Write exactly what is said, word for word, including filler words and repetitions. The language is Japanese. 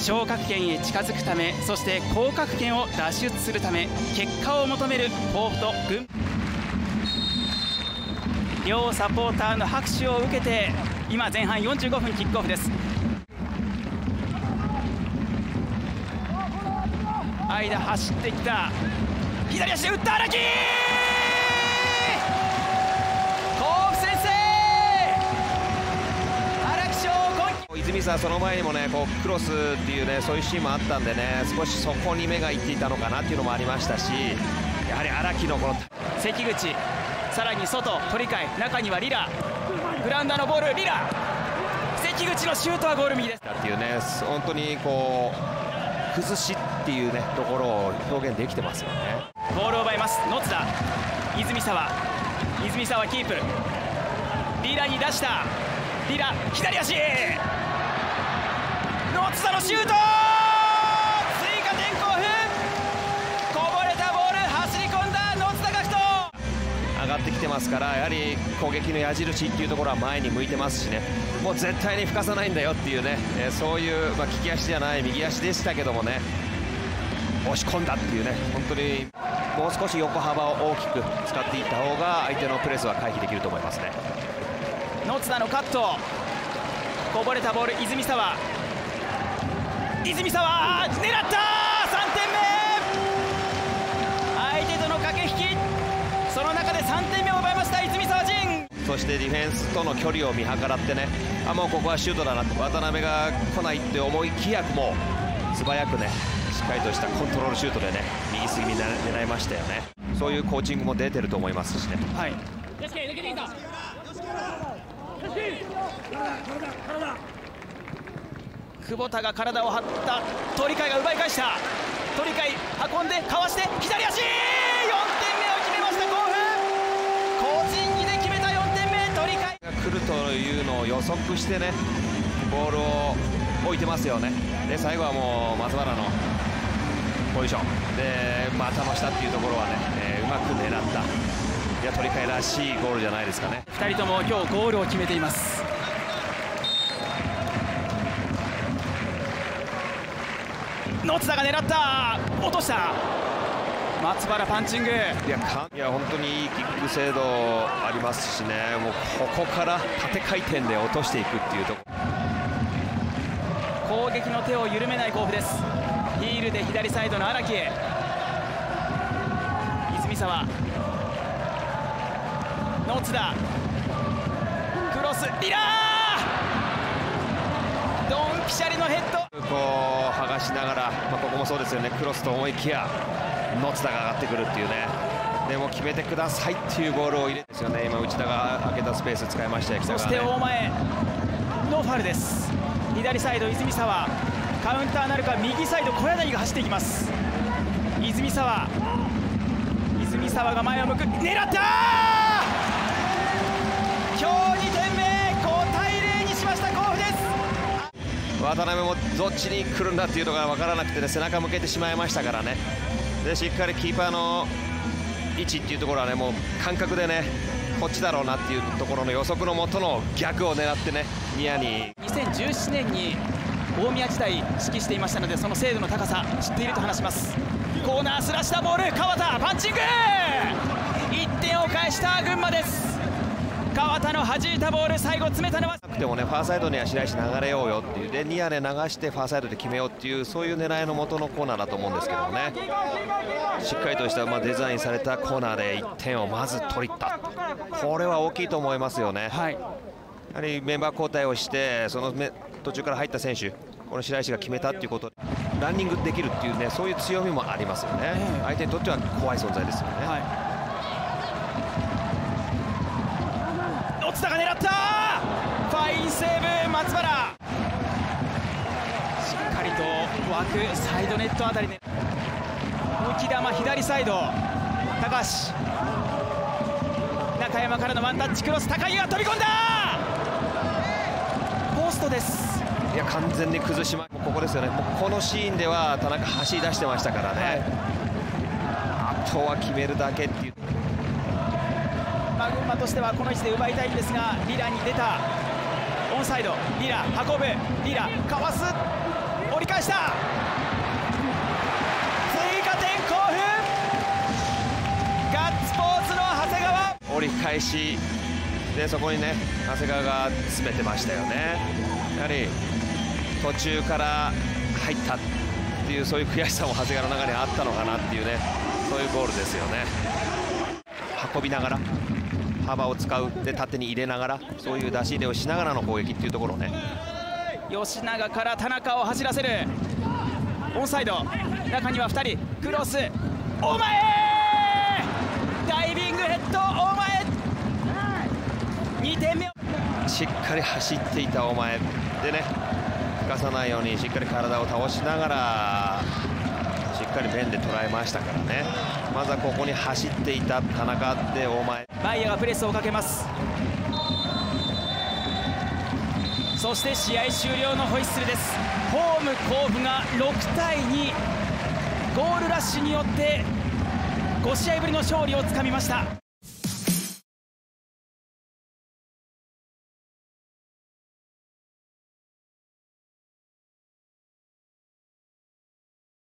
昇格圏へ近づくため、そして降格圏を脱出するため、結果を求める甲府と群両サポーターの拍手を受けて、今前半よんじゅうごふんキックオフです。間走ってきた、左足で打った荒木、甲府先制、荒木翔今季泉さん、その前にもねこうクロスっていうねそういうシーンもあったんでね、少しそこに目がいっていたのかなっていうのもありましたし、やはり荒木のこの関口、さらに外取り替え、中にはリラ、グラウンダーのボール、リラ、関口のシュートはゴール右ですっていうね、本当にこう崩しっていうねところを表現できてますよね。 ボールを奪います野津田、泉沢、泉沢キープ、リラに出した、リラ左足、野津田のシュート、追加点興奮、こぼれたボール走り込んだ野津田学人、 上がってきてますから、やはり攻撃の矢印っていうところは前に向いてますしね、もう絶対に吹かさないんだよっていうね、えー、そういう、まあ、利き足じゃない右足でしたけどもね、押し込んだっていうね、本当にもう少し横幅を大きく使っていった方が相手のプレスは回避できると思いますね。 野津田のカット、こぼれたボール泉沢、泉沢狙った、さんてんめ、相手との駆け引き、その中でさんてんめを奪いました泉沢陣。 そしてディフェンスとの距離を見計らってね、あもうここはシュートだなと、渡辺が来ないって思いきやもう素早くねしっかりとしたコントロールシュートでね右隅に狙いましたよね。そういうコーチングも出てると思いますしね。 はい、久保田が体を張った、鳥海が奪い返した、鳥海運んでかわして左足、よんてんめを決めました甲府、個人技で決めたよんてんめ、鳥海が来るというのを予測してねボールを置いてますよね。で最後はもう松原のポジションで股の下っていうところはね、えー、うまく狙った、いや鳥海らしいゴールじゃないですかね。 ふたりとも今日ゴールを決めています。野津田が狙った、落とした、松原パンチング、いやかいや本当にいいキック精度ありますしね、もうここから縦回転で落としていくっていうところ、 攻撃の手を緩めない甲府です。ヒールで左サイドの荒木へ、泉沢、野津田、クロス、リラー、ドンピシャリのヘッド、 こう剥がしながら、まあ、ここもそうですよね、クロスと思いきや野津田が上がってくるっていうね、でも決めてくださいっていうボールを入れるんですよね。今内田が空けたスペース使いましたよ、北川ね。 そして大前のファウルです。左サイド泉沢、カウンターなるか、右サイド小柳が走っていきます。泉沢、泉沢が前を向く、狙ったー、今日にてんめ、ごたいゼロにしました甲府です。 渡辺もどっちに来るんだっていうのが分からなくてね、背中向けてしまいましたからね。でしっかりキーパーの位置っていうところはね、もう感覚でねこっちだろうなっていうところの予測のもとの逆を狙ってね、ニアににせんじゅうななねんに大宮時代指揮していましたので、その精度の高さ知っていると話します。コーナースラッシュしたボール、川田パンチング、いってんを返した群馬です。川田の弾いたボール、最後詰めたのはなくてもね、ファーサイドには白石流れようよっていうで、ニアで流してファーサイドで決めようっていう、そういう狙いの元のコーナーだと思うんですけどもね、しっかりとした、まあ、デザインされたコーナーでいってんをまず取りった、これは大きいと思いますよね。 はい、 やはりメンバー交代をして、その途中から入った選手、この白石が決めたっていうこと、ランニングできるっていうね、そういう強みもありますよね。えー、相手にとっては怖い存在ですよね。はい、 野津田が狙った、ファインセーブ松原、しっかりと枠サイドネットあたりで浮き球左サイド、高橋、中山からのワンタッチクロス、高木が飛び込んだ、ポストです。 いや完全に崩しま、ここですよね。もうこのシーンでは田中走り出してましたからね、はい、あとは決めるだけっていう。 まあ、群馬としてはこの位置で奪いたいんですが、リラに出たオンサイド、リラ運ぶ、リラかわす、降り折り返した。追加点興奮、ガッツポーズの長谷川。 折り返しでそこにね長谷川が詰めてましたよね。やはり途中から入ったっていうそういう悔しさも長谷川の中にあったのかなっていうね、そういうゴールですよね。運びながら幅を使うで縦に入れながらそういう出し入れをしながらの攻撃っていうところをね、 吉永から田中を走らせる。オンサイド、中にはふたり、クロス、お前ダイビングヘッド、お前にてんめ。 しっかり走っていたお前でね、吹かさないようにしっかり体を倒しながらしっかり面で捉えましたからね。まずはここに走っていた田中でお前、 バイヤがプレスをかけます。そして試合終了のホイッスルです。ホーム甲府がろくたいにゴールラッシュによってご試合ぶりの勝利をつかみました。